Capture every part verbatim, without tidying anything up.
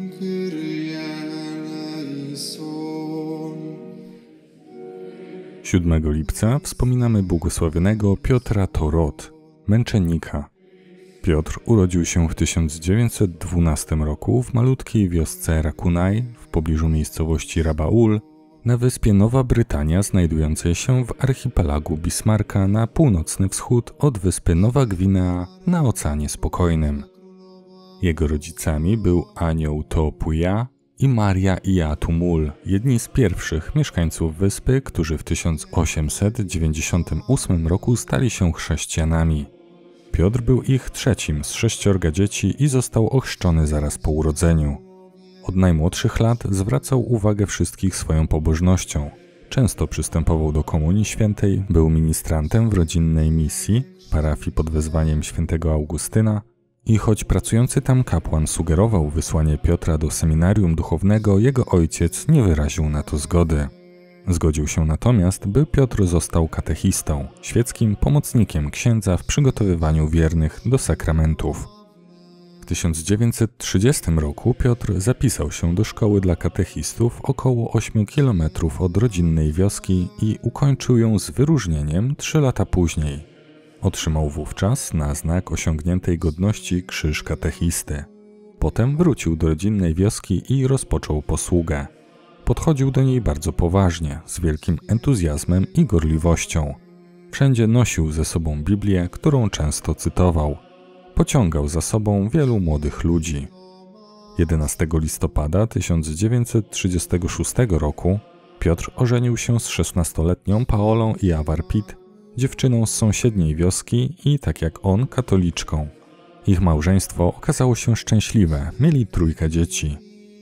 siódmego lipca wspominamy błogosławionego Piotra Torot, męczennika. Piotr urodził się w tysiąc dziewięćset dwunastym roku w malutkiej wiosce Rakunaj w pobliżu miejscowości Rabaul na wyspie Nowa Brytania, znajdującej się w archipelagu Bismarcka na północny wschód od wyspy Nowa Gwinea na Oceanie Spokojnym. Jego rodzicami był Anioł Topuja i Maria Iatumul, jedni z pierwszych mieszkańców wyspy, którzy w tysiąc osiemset dziewięćdziesiątym ósmym roku stali się chrześcijanami. Piotr był ich trzecim z sześciorga dzieci i został ochrzczony zaraz po urodzeniu. Od najmłodszych lat zwracał uwagę wszystkich swoją pobożnością. Często przystępował do Komunii Świętej, był ministrantem w rodzinnej misji, parafii pod wezwaniem świętego Augustyna i choć pracujący tam kapłan sugerował wysłanie Piotra do seminarium duchownego, jego ojciec nie wyraził na to zgody. Zgodził się natomiast, by Piotr został katechistą, świeckim pomocnikiem księdza w przygotowywaniu wiernych do sakramentów. W tysiąc dziewięćset trzydziestym roku Piotr zapisał się do szkoły dla katechistów około ośmiu kilometrów od rodzinnej wioski i ukończył ją z wyróżnieniem trzy lata później. Otrzymał wówczas na znak osiągniętej godności krzyż katechisty. Potem wrócił do rodzinnej wioski i rozpoczął posługę. Podchodził do niej bardzo poważnie, z wielkim entuzjazmem i gorliwością. Wszędzie nosił ze sobą Biblię, którą często cytował. Pociągał za sobą wielu młodych ludzi. jedenastego listopada tysiąc dziewięćset trzydziestego szóstego roku Piotr ożenił się z szesnastoletnią Paolą Iawar-Pit, dziewczyną z sąsiedniej wioski i, tak jak on, katoliczką. Ich małżeństwo okazało się szczęśliwe, mieli trójkę dzieci.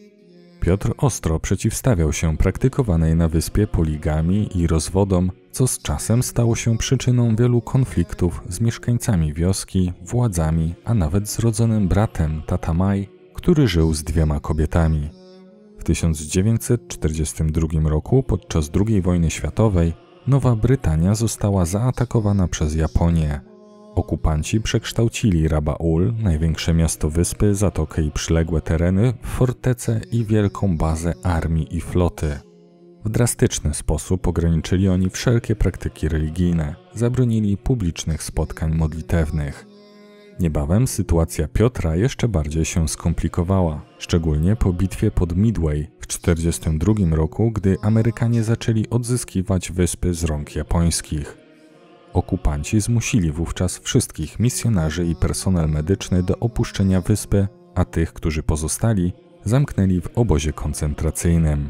Piotr ostro przeciwstawiał się praktykowanej na wyspie poligamii i rozwodom, co z czasem stało się przyczyną wielu konfliktów z mieszkańcami wioski, władzami, a nawet z rodzonym bratem Tatamaj, który żył z dwiema kobietami. W tysiąc dziewięćset czterdziestym drugim roku podczas drugiej wojny światowej Nowa Brytania została zaatakowana przez Japonię. Okupanci przekształcili Rabaul, największe miasto wyspy, zatokę i przyległe tereny, w fortecę i wielką bazę armii i floty. W drastyczny sposób ograniczyli oni wszelkie praktyki religijne, zabronili publicznych spotkań modlitewnych. Niebawem sytuacja Piotra jeszcze bardziej się skomplikowała, szczególnie po bitwie pod Midway w tysiąc dziewięćset czterdziestym drugim roku, gdy Amerykanie zaczęli odzyskiwać wyspy z rąk japońskich. Okupanci zmusili wówczas wszystkich misjonarzy i personel medyczny do opuszczenia wyspy, a tych, którzy pozostali, zamknęli w obozie koncentracyjnym.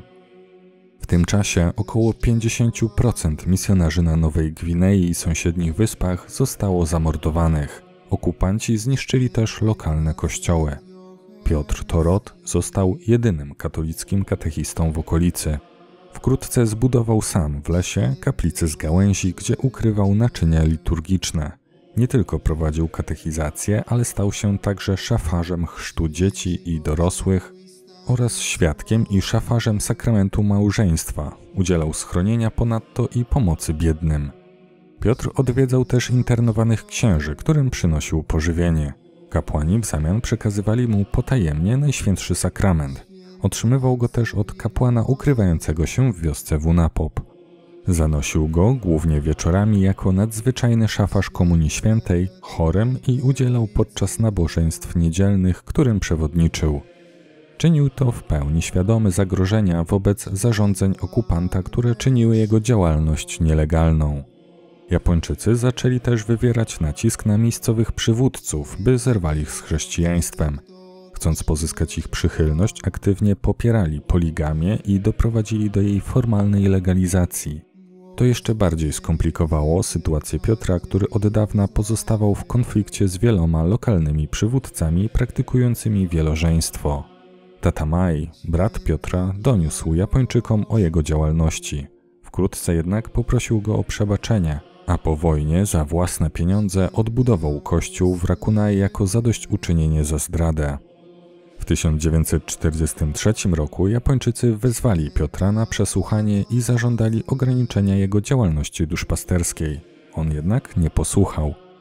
W tym czasie około pięćdziesiąt procent misjonarzy na Nowej Gwinei i sąsiednich wyspach zostało zamordowanych. Okupanci zniszczyli też lokalne kościoły. Piotr Torot został jedynym katolickim katechistą w okolicy. Wkrótce zbudował sam w lesie kaplicę z gałęzi, gdzie ukrywał naczynia liturgiczne. Nie tylko prowadził katechizację, ale stał się także szafarzem chrztu dzieci i dorosłych oraz świadkiem i szafarzem sakramentu małżeństwa. Udzielał schronienia ponadto i pomocy biednym. Piotr odwiedzał też internowanych księży, którym przynosił pożywienie. Kapłani w zamian przekazywali mu potajemnie Najświętszy Sakrament. Otrzymywał go też od kapłana ukrywającego się w wiosce Wunapop. Zanosił go głównie wieczorami jako nadzwyczajny szafarz Komunii Świętej chorym i udzielał podczas nabożeństw niedzielnych, którym przewodniczył. Czynił to w pełni świadomy zagrożenia wobec zarządzeń okupanta, które czyniły jego działalność nielegalną. Japończycy zaczęli też wywierać nacisk na miejscowych przywódców, by zerwali ich z chrześcijaństwem. Chcąc pozyskać ich przychylność, aktywnie popierali poligamię i doprowadzili do jej formalnej legalizacji. To jeszcze bardziej skomplikowało sytuację Piotra, który od dawna pozostawał w konflikcie z wieloma lokalnymi przywódcami praktykującymi wielożeństwo. Tatamaj, brat Piotra, doniósł Japończykom o jego działalności. Wkrótce jednak poprosił go o przebaczenie, a po wojnie za własne pieniądze odbudował kościół w Rakunai jako zadośćuczynienie za zdradę. W tysiąc dziewięćset czterdziestym trzecim roku Japończycy wezwali Piotra na przesłuchanie i zażądali ograniczenia jego działalności duszpasterskiej. On jednak nie posłuchał.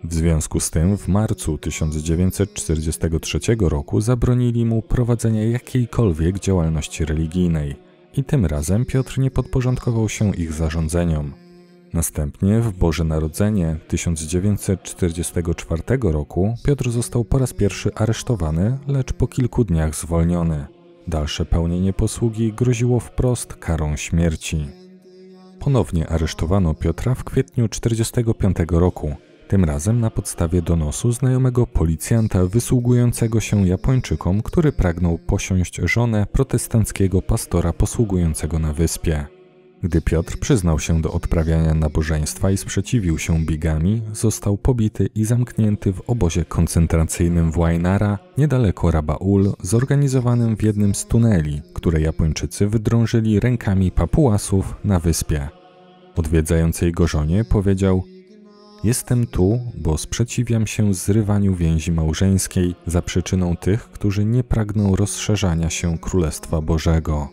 W związku z tym w marcu tysiąc dziewięćset czterdziestego trzeciego roku zabronili mu prowadzenia jakiejkolwiek działalności religijnej i tym razem Piotr nie podporządkował się ich zarządzeniom. Następnie w Boże Narodzenie tysiąc dziewięćset czterdziestego czwartego roku Piotr został po raz pierwszy aresztowany, lecz po kilku dniach zwolniony. Dalsze pełnienie posługi groziło wprost karą śmierci. Ponownie aresztowano Piotra w kwietniu tysiąc dziewięćset czterdziestego piątego roku, tym razem na podstawie donosu znajomego policjanta wysługującego się Japończykom, który pragnął posiąść żonę protestanckiego pastora posługującego na wyspie. Gdy Piotr przyznał się do odprawiania nabożeństwa i sprzeciwił się bigami, został pobity i zamknięty w obozie koncentracyjnym w Wainara, niedaleko Rabaul, zorganizowanym w jednym z tuneli, które Japończycy wydrążyli rękami Papuasów na wyspie. Odwiedzającej go żonie powiedział: „Jestem tu, bo sprzeciwiam się zrywaniu więzi małżeńskiej za przyczyną tych, którzy nie pragną rozszerzania się Królestwa Bożego”.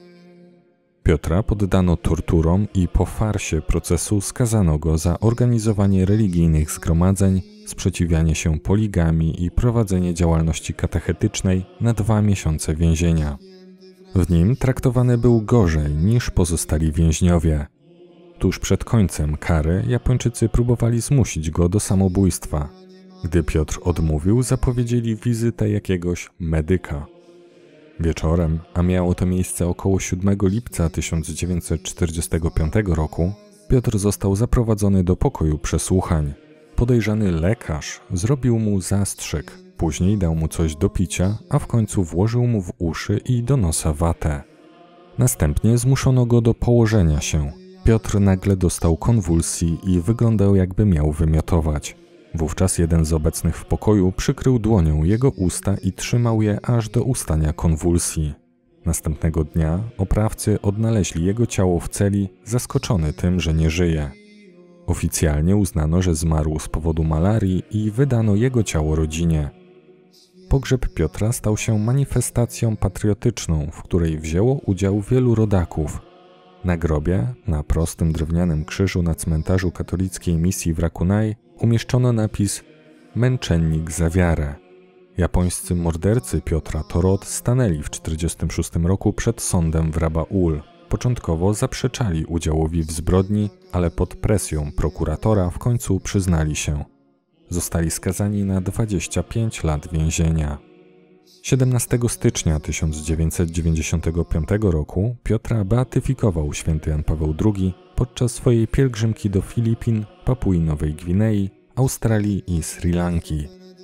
Piotra poddano torturom i po farsie procesu skazano go za organizowanie religijnych zgromadzeń, sprzeciwianie się poligamii i prowadzenie działalności katechetycznej na dwa miesiące więzienia. W nim traktowany był gorzej niż pozostali więźniowie. Tuż przed końcem kary Japończycy próbowali zmusić go do samobójstwa. Gdy Piotr odmówił, zapowiedzieli wizytę jakiegoś medyka. Wieczorem, a miało to miejsce około siódmego lipca tysiąc dziewięćset czterdziestego piątego roku, Piotr został zaprowadzony do pokoju przesłuchań. Podejrzany lekarz zrobił mu zastrzyk, później dał mu coś do picia, a w końcu włożył mu w uszy i do nosa watę. Następnie zmuszono go do położenia się. Piotr nagle dostał konwulsji i wyglądał, jakby miał wymiotować. Wówczas jeden z obecnych w pokoju przykrył dłonią jego usta i trzymał je aż do ustania konwulsji. Następnego dnia oprawcy odnaleźli jego ciało w celi, zaskoczony tym, że nie żyje. Oficjalnie uznano, że zmarł z powodu malarii i wydano jego ciało rodzinie. Pogrzeb Piotra stał się manifestacją patriotyczną, w której wzięło udział wielu rodaków. Na grobie, na prostym drewnianym krzyżu na cmentarzu katolickiej misji w Rakunai, umieszczono napis „Męczennik za wiarę”. Japońscy mordercy Piotra Torot stanęli w tysiąc dziewięćset czterdziestym szóstym roku przed sądem w Rabaul. Początkowo zaprzeczali udziałowi w zbrodni, ale pod presją prokuratora w końcu przyznali się. Zostali skazani na dwadzieścia pięć lat więzienia. siedemnastego stycznia tysiąc dziewięćset dziewięćdziesiątego piątego roku Piotra beatyfikował święty Jan Paweł drugi podczas swojej pielgrzymki do Filipin, Papui Nowej Gwinei, Australii i Sri Lanki.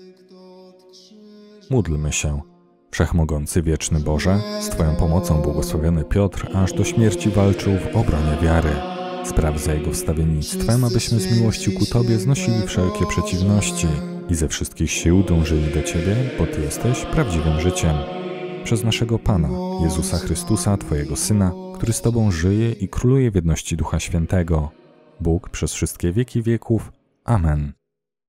Módlmy się. Wszechmogący wieczny Boże, z Twoją pomocą błogosławiony Piotr aż do śmierci walczył w obronie wiary. Spraw za jego wstawiennictwem, abyśmy z miłości ku Tobie znosili wszelkie przeciwności i ze wszystkich sił dążyli do Ciebie, bo Ty jesteś prawdziwym życiem. Przez naszego Pana, Jezusa Chrystusa, Twojego Syna, który z Tobą żyje i króluje w jedności Ducha Świętego. Bóg przez wszystkie wieki wieków. Amen.